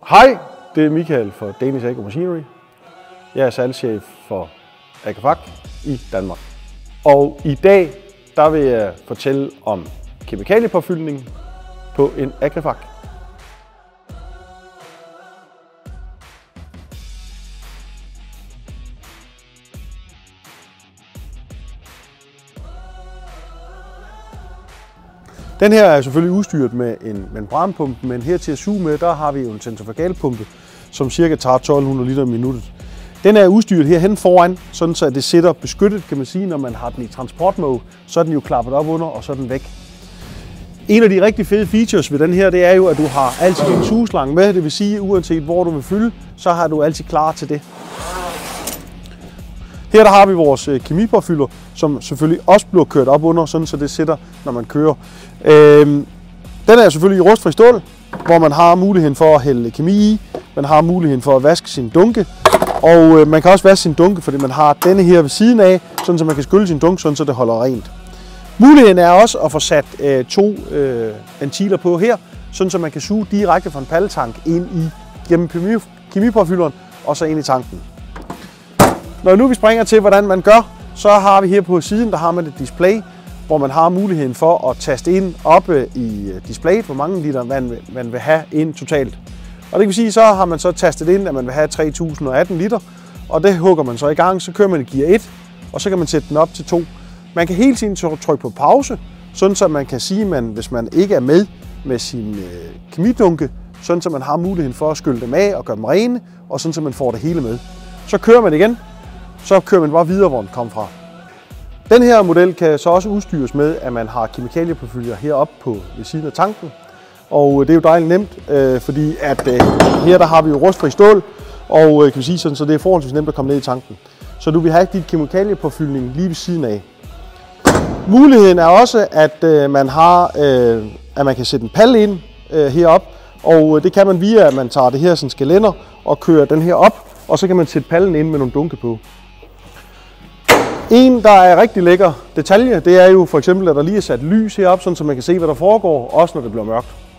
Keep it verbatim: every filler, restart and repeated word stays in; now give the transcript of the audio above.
Hej, det er Michael for Danish Agro Machinery. Jeg er salgschef for Agrifag i Danmark. Og i dag der vil jeg fortælle om kemikaliepåfyldning på en Agrifag. Den her er selvfølgelig udstyret med en membranpumpe, men her til at suge med, der har vi jo en centrifugalpumpe, som cirka tager tolv hundrede liter i minuttet. Den er udstyret herhen foran, sådan så det sidder beskyttet, kan man sige, når man har den i transportmode, så er den jo klappet op under, og så er den væk. En af de rigtig fede features ved den her, det er jo, at du har altid en sugeslange med, det vil sige, uanset hvor du vil fylde, så har du altid klar til det. Her der har vi vores kemipåfylder, som selvfølgelig også bliver kørt op under, sådan så det sidder, når man kører. Øhm, den er selvfølgelig i rustfri stål, hvor man har muligheden for at hælde kemi i. Man har muligheden for at vaske sin dunke, og øh, man kan også vaske sin dunke, fordi man har denne her ved siden af, sådan så man kan skylle sin dunke, sådan så det holder rent. Muligheden er også at få sat øh, to øh, ventiler på her, sådan så man kan suge direkte fra en palletank ind i gennem kemipåfylderen og så ind i tanken. Når nu vi springer til, hvordan man gør, så har vi her på siden, der har man et display, hvor man har muligheden for at taste ind oppe i displayet, hvor mange liter vand man vil have ind totalt. Og det kan sige, så har man så tastet ind, at man vil have tre tusind og atten liter, og det hugger man så i gang, så kører man i gear et, og så kan man sætte den op til to. Man kan hele tiden trykke på pause, sådan så man kan sige, at hvis man ikke er med med sin øh, kemidunke, sådan så man har muligheden for at skylle dem af og gøre dem rene, og sådan så man får det hele med. Så kører man igen, så kører man bare videre, hvor den kom fra. Den her model kan så også udstyres med, at man har kemikaliepåfylder heroppe på ved siden af tanken. Og det er jo dejligt nemt, øh, fordi at øh, her der har vi jo rustfri stål, og øh, kan vi sige sådan, så det er forholdsvis nemt at komme ned i tanken. Så du vil have dit kemikaliepåfyldning lige ved siden af. Muligheden er også, at øh, man har, øh, at man kan sætte en palle ind øh, heroppe, og øh, det kan man via, at man tager det her sådan gelænder og kører den her op, og så kan man sætte pallen ind med nogle dunke på. En, der er rigtig lækker detalje, det er jo for eksempel, at der lige er sat lys heroppe, sådan så man kan se, hvad der foregår, også når det bliver mørkt.